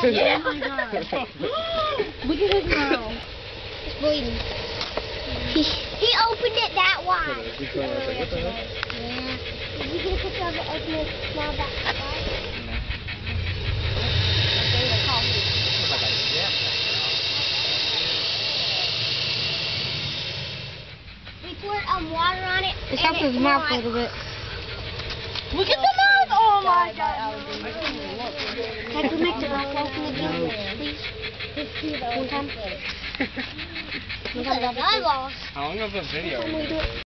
Yeah. Oh my god. Look at his mouth. It's bleeding. He opened it that wide. Yeah. Did you get a picture of it opening it now that wide? We poured water on it. It's up his mouth a little bit. Look at the mouth! Oh my god! Can you make the mouth open again, please? One time. One time. How long of a video?